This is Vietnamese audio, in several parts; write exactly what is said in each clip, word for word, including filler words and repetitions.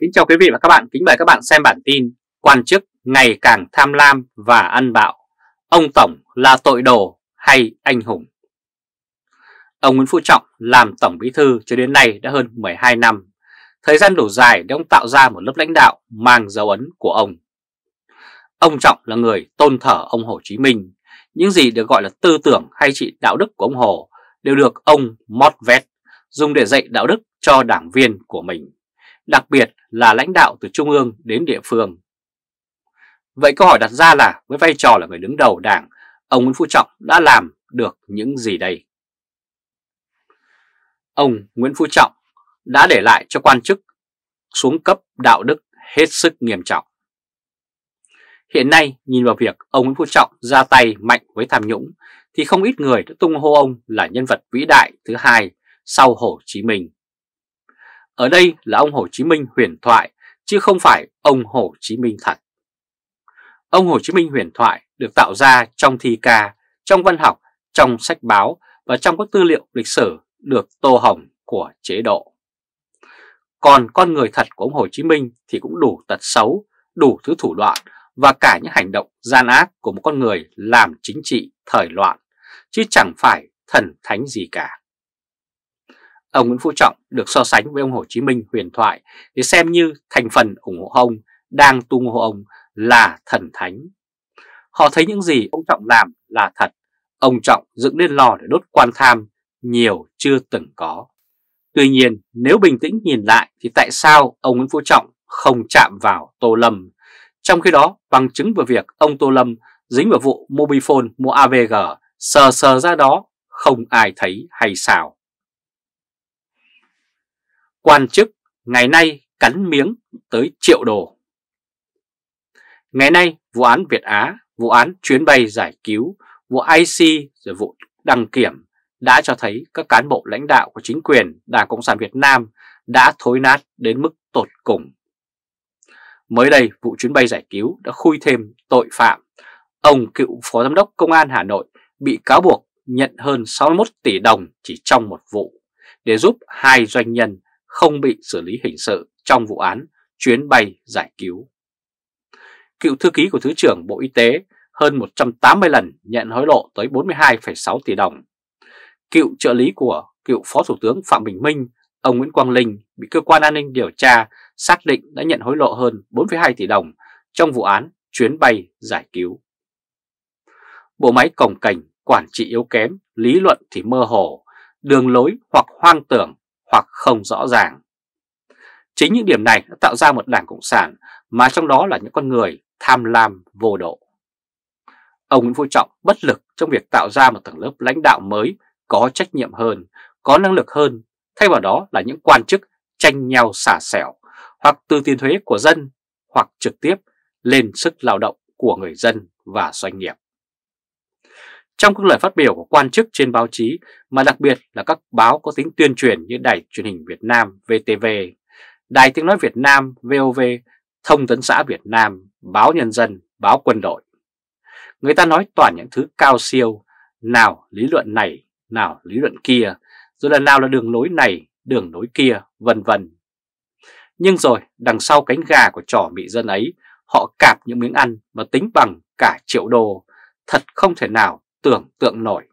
Kính chào quý vị và các bạn, kính mời các bạn xem bản tin quan chức ngày càng tham lam và ăn bạo, ông Tổng là tội đồ hay anh hùng? Ông Nguyễn Phú Trọng làm Tổng Bí thư cho đến nay đã hơn mười hai năm, thời gian đủ dài để ông tạo ra một lớp lãnh đạo mang dấu ấn của ông. Ông Trọng là người tôn thờ ông Hồ Chí Minh, những gì được gọi là tư tưởng hay trị đạo đức của ông Hồ đều được ông mót vét, dùng để dạy đạo đức cho đảng viên của mình, đặc biệt là lãnh đạo từ trung ương đến địa phương. Vậy câu hỏi đặt ra là với vai trò là người đứng đầu đảng, ông Nguyễn Phú Trọng đã làm được những gì đây? Ông Nguyễn Phú Trọng đã để lại cho quan chức xuống cấp đạo đức hết sức nghiêm trọng. Hiện nay nhìn vào việc ông Nguyễn Phú Trọng ra tay mạnh với tham nhũng thì không ít người đã tung hô ông là nhân vật vĩ đại thứ hai sau Hồ Chí Minh. Ở đây là ông Hồ Chí Minh huyền thoại chứ không phải ông Hồ Chí Minh thật. Ông Hồ Chí Minh huyền thoại được tạo ra trong thi ca, trong văn học, trong sách báo và trong các tư liệu lịch sử được tô hồng của chế độ. Còn con người thật của ông Hồ Chí Minh thì cũng đủ tật xấu, đủ thứ thủ đoạn và cả những hành động gian ác của một con người làm chính trị thời loạn, chứ chẳng phải thần thánh gì cả. Ông Nguyễn Phú Trọng được so sánh với ông Hồ Chí Minh huyền thoại để xem như thành phần ủng hộ ông đang tung hô ông là thần thánh. Họ thấy những gì ông Trọng làm là thật, ông Trọng dựng lên lò để đốt quan tham nhiều chưa từng có. Tuy nhiên nếu bình tĩnh nhìn lại thì tại sao ông Nguyễn Phú Trọng không chạm vào Tô Lâm? Trong khi đó bằng chứng về việc ông Tô Lâm dính vào vụ Mobifone mua a vê giê sờ sờ ra đó không ai thấy hay sao? Quan chức ngày nay cắn miếng tới triệu đô. Ngày nay vụ án Việt Á, vụ án chuyến bay giải cứu, vụ i xê rồi vụ đăng kiểm đã cho thấy các cán bộ lãnh đạo của chính quyền Đảng Cộng sản Việt Nam đã thối nát đến mức tột cùng. Mới đây vụ chuyến bay giải cứu đã khui thêm tội phạm. Ông cựu Phó Giám đốc Công an Hà Nội bị cáo buộc nhận hơn sáu mươi mốt tỷ đồng chỉ trong một vụ để giúp hai doanh nhân không bị xử lý hình sự trong vụ án chuyến bay giải cứu. Cựu thư ký của Thứ trưởng Bộ Y tế hơn một trăm tám mươi lần nhận hối lộ tới bốn mươi hai phẩy sáu tỷ đồng. Cựu trợ lý của cựu Phó Thủ tướng Phạm Bình Minh, ông Nguyễn Quang Linh bị cơ quan an ninh điều tra xác định đã nhận hối lộ hơn bốn phẩy hai tỷ đồng trong vụ án chuyến bay giải cứu. Bộ máy cồng kềnh, quản trị yếu kém, lý luận thì mơ hồ, đường lối hoặc hoang tưởng hoặc không rõ ràng. Chính những điểm này đã tạo ra một đảng Cộng sản mà trong đó là những con người tham lam vô độ. Ông Nguyễn Phú Trọng bất lực trong việc tạo ra một tầng lớp lãnh đạo mới có trách nhiệm hơn, có năng lực hơn, thay vào đó là những quan chức tranh nhau xả xẻo hoặc từ tiền thuế của dân hoặc trực tiếp lên sức lao động của người dân và doanh nghiệp. Trong các lời phát biểu của quan chức trên báo chí mà đặc biệt là các báo có tính tuyên truyền như Đài Truyền hình Việt Nam vê tê vê, Đài Tiếng nói Việt Nam vê o vê, Thông tấn xã Việt Nam, Báo Nhân dân, Báo Quân đội, người ta nói toàn những thứ cao siêu, nào lý luận này, nào lý luận kia, rồi là nào là đường lối này, đường lối kia, vân vân. Nhưng rồi đằng sau cánh gà của trò mị dân ấy, họ cạp những miếng ăn mà tính bằng cả triệu đô, thật không thể nào tưởng tượng nổi.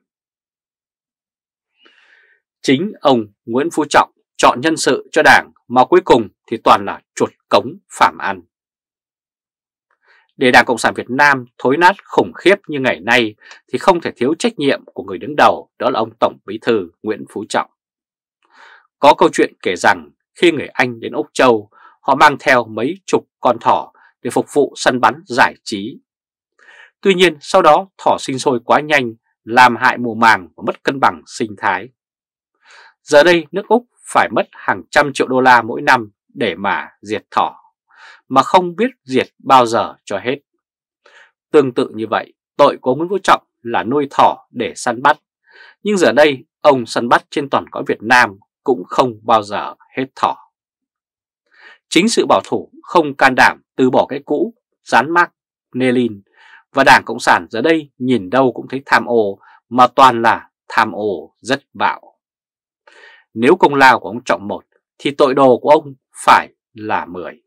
Chính ông Nguyễn Phú Trọng chọn nhân sự cho đảng mà cuối cùng thì toàn là chuột cống phàm ăn. Để Đảng Cộng sản Việt Nam thối nát khủng khiếp như ngày nay thì không thể thiếu trách nhiệm của người đứng đầu, đó là ông Tổng Bí thư Nguyễn Phú Trọng. Có câu chuyện kể rằng khi người Anh đến Úc Châu, họ mang theo mấy chục con thỏ để phục vụ săn bắn giải trí. Tuy nhiên sau đó thỏ sinh sôi quá nhanh, làm hại mùa màng và mất cân bằng sinh thái. Giờ đây nước Úc phải mất hàng trăm triệu đô la mỗi năm để mà diệt thỏ, mà không biết diệt bao giờ cho hết. Tương tự như vậy, tội của Nguyễn Phú Trọng là nuôi thỏ để săn bắt, nhưng giờ đây ông săn bắt trên toàn cõi Việt Nam cũng không bao giờ hết thỏ. Chính sự bảo thủ không can đảm từ bỏ cái cũ, dán mác Lenin, và Đảng Cộng sản giờ đây nhìn đâu cũng thấy tham ô, mà toàn là tham ô rất bạo. Nếu công lao của ông Trọng một thì tội đồ của ông phải là mười.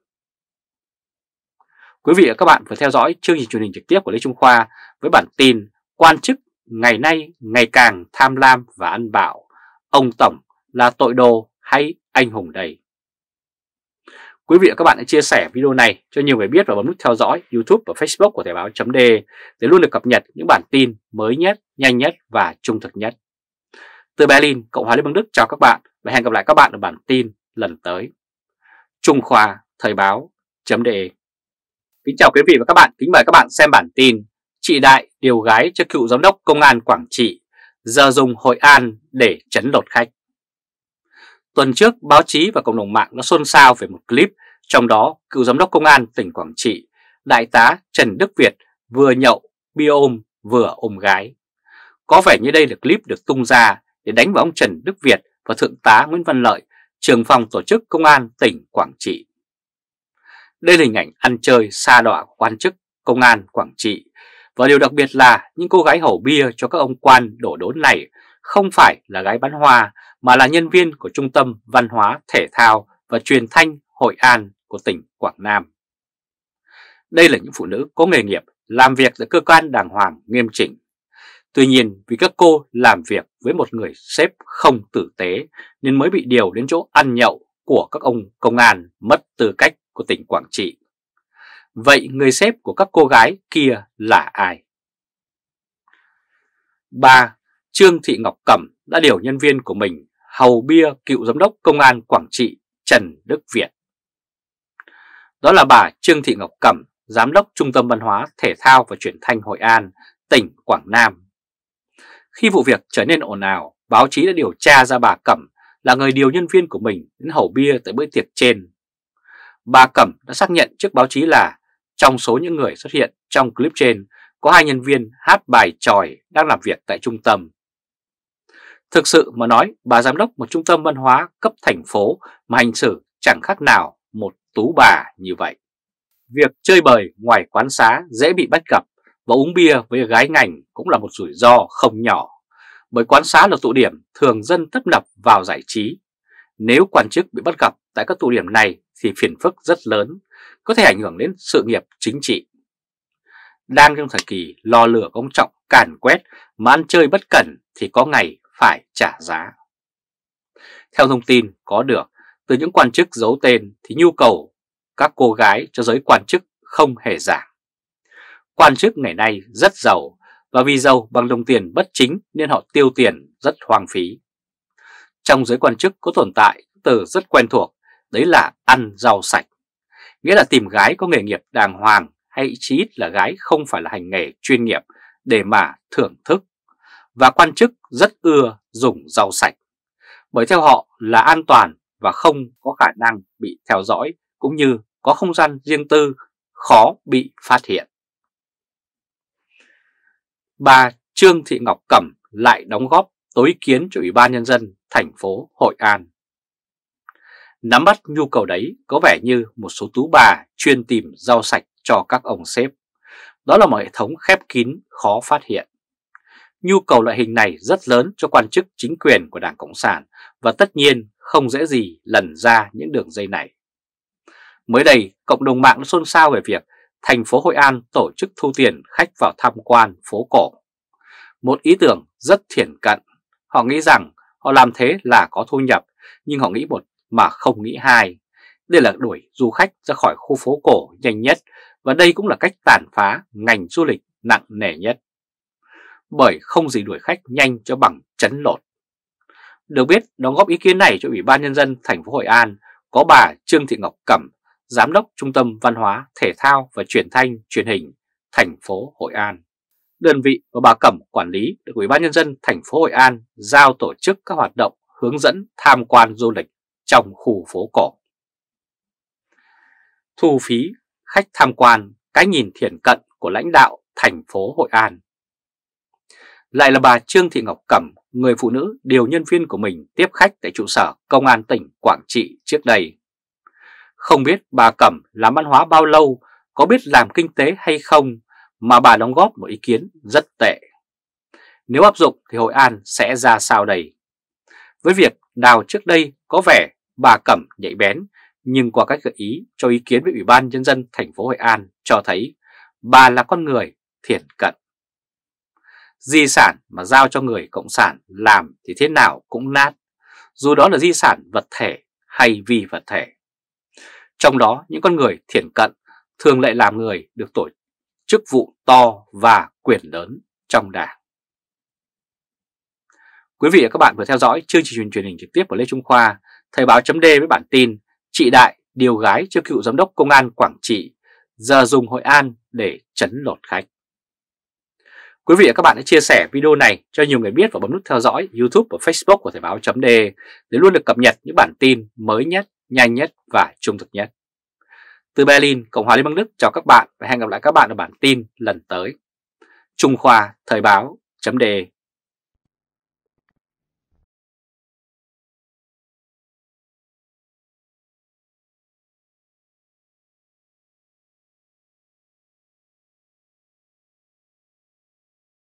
Quý vị và các bạn vừa theo dõi chương trình truyền hình trực tiếp của Lê Trung Khoa với bản tin quan chức ngày nay ngày càng tham lam và ăn bạo, ông Tổng là tội đồ hay anh hùng đây? Quý vị và các bạn hãy chia sẻ video này cho nhiều người biết và bấm nút theo dõi YouTube và Facebook của Thời báo chấm D để luôn được cập nhật những bản tin mới nhất, nhanh nhất và trung thực nhất. Từ Berlin, Cộng hòa Liên bang Đức chào các bạn và hẹn gặp lại các bạn ở bản tin lần tới. Trung Khoa, Thời báo chấm D. Kính chào quý vị và các bạn, kính mời các bạn xem bản tin chị Đại điều gái cho cựu giám đốc công an Quảng Trị, giờ dùng Hội An để trấn lột khách. Tuần trước, báo chí và cộng đồng mạng đã xôn xao về một clip, trong đó cựu giám đốc công an tỉnh Quảng Trị, Đại tá Trần Đức Việt vừa nhậu, bia ôm, vừa ôm gái. Có vẻ như đây là clip được tung ra để đánh vào ông Trần Đức Việt và Thượng tá Nguyễn Văn Lợi, trưởng phòng tổ chức công an tỉnh Quảng Trị. Đây là hình ảnh ăn chơi sa đọa của quan chức công an Quảng Trị, và điều đặc biệt là những cô gái hầu bia cho các ông quan đổ đốn này không phải là gái bán hoa mà là nhân viên của Trung tâm Văn hóa, Thể thao và Truyền thanh Hội An của tỉnh Quảng Nam. Đây là những phụ nữ có nghề nghiệp làm việc tại cơ quan đàng hoàng nghiêm chỉnh. Tuy nhiên vì các cô làm việc với một người sếp không tử tế nên mới bị điều đến chỗ ăn nhậu của các ông công an mất tư cách của tỉnh Quảng Trị. Vậy người sếp của các cô gái kia là ai? ba. Trương Thị Ngọc Cẩm đã điều nhân viên của mình hầu bia cựu giám đốc công an Quảng Trị Trần Đức Việt. Đó là bà Trương Thị Ngọc Cẩm, giám đốc Trung tâm Văn hóa, Thể thao và Truyền thanh Hội An, tỉnh Quảng Nam. Khi vụ việc trở nên ồn ào, báo chí đã điều tra ra bà Cẩm là người điều nhân viên của mình đến hầu bia tại bữa tiệc trên. Bà Cẩm đã xác nhận trước báo chí là trong số những người xuất hiện trong clip trên có hai nhân viên hát bài chòi đang làm việc tại trung tâm. Thực sự mà nói, bà giám đốc một trung tâm văn hóa cấp thành phố mà hành xử chẳng khác nào một tú bà như vậy. Việc chơi bời ngoài quán xá dễ bị bắt gặp và uống bia với gái ngành cũng là một rủi ro không nhỏ, bởi quán xá là tụ điểm thường dân tấp nập vào giải trí. Nếu quan chức bị bắt gặp tại các tụ điểm này thì phiền phức rất lớn, có thể ảnh hưởng đến sự nghiệp chính trị. Đang trong thời kỳ lò lửa công trọng càn quét mà ăn chơi bất cẩn thì có ngày phải trả giá. Theo thông tin có được từ những quan chức giấu tên thì nhu cầu các cô gái cho giới quan chức không hề giảm. Quan chức ngày nay rất giàu và vì giàu bằng đồng tiền bất chính nên họ tiêu tiền rất hoang phí. Trong giới quan chức có tồn tại từ rất quen thuộc, đấy là ăn rau sạch, nghĩa là tìm gái có nghề nghiệp đàng hoàng hay chí ít là gái không phải là hành nghề chuyên nghiệp để mà thưởng thức. Và quan chức rất ưa dùng rau sạch, bởi theo họ là an toàn và không có khả năng bị theo dõi cũng như có không gian riêng tư, khó bị phát hiện. Bà Trương Thị Ngọc Cẩm lại đóng góp tối ý kiến cho Ủy ban Nhân dân thành phố Hội An. Nắm bắt nhu cầu đấy có vẻ như một số tú bà chuyên tìm rau sạch cho các ông sếp. Đó là một hệ thống khép kín khó phát hiện. Nhu cầu loại hình này rất lớn cho quan chức chính quyền của Đảng Cộng sản và tất nhiên không dễ gì lần ra những đường dây này. Mới đây, cộng đồng mạng xôn xao về việc thành phố Hội An tổ chức thu tiền khách vào tham quan phố cổ. Một ý tưởng rất thiển cận. Họ nghĩ rằng họ làm thế là có thu nhập, nhưng họ nghĩ một mà không nghĩ hai. Đây là đuổi du khách ra khỏi khu phố cổ nhanh nhất và đây cũng là cách tàn phá ngành du lịch nặng nề nhất. Bởi không gì đuổi khách nhanh cho bằng trấn lột. Được biết, đóng góp ý kiến này cho Ủy ban Nhân dân thành phố Hội An có bà Trương Thị Ngọc Cẩm, Giám đốc Trung tâm Văn hóa, Thể thao và Truyền thanh Truyền hình thành phố Hội An. Đơn vị mà bà Cẩm quản lý được Ủy ban Nhân dân thành phố Hội An giao tổ chức các hoạt động hướng dẫn tham quan du lịch trong khu phố cổ. Thu phí khách tham quan, cái nhìn thiển cận của lãnh đạo thành phố Hội An. Lại là bà Trương Thị Ngọc Cẩm, người phụ nữ điều nhân viên của mình tiếp khách tại trụ sở Công an tỉnh Quảng Trị trước đây. Không biết bà Cẩm làm văn hóa bao lâu, có biết làm kinh tế hay không mà bà đóng góp một ý kiến rất tệ. Nếu áp dụng thì Hội An sẽ ra sao đây? Với việc đào trước đây có vẻ bà Cẩm nhạy bén nhưng qua cách gợi ý cho ý kiến với Ủy ban Nhân dân thành phố Hội An cho thấy bà là con người thiển cận. Di sản mà giao cho người cộng sản làm thì thế nào cũng nát, dù đó là di sản vật thể hay vi vật thể. Trong đó những con người thiển cận thường lại làm người được tổ chức vụ to và quyền lớn trong Đảng. Quý vị và các bạn vừa theo dõi chương trình truyền hình trực tiếp của Lê Trung Khoa, Thời báo chấm D với bản tin Chị Đại điều gái cho cựu giám đốc công an Quảng Trị, giờ dùng Hội An để trấn lột khách. Quý vị và các bạn hãy chia sẻ video này cho nhiều người biết và bấm nút theo dõi YouTube và Facebook của Thời báo chấm D để luôn được cập nhật những bản tin mới nhất, nhanh nhất và trung thực nhất. Từ Berlin, Cộng hòa Liên bang Đức chào các bạn và hẹn gặp lại các bạn ở bản tin lần tới. Trung Khoa Thời báo chấm D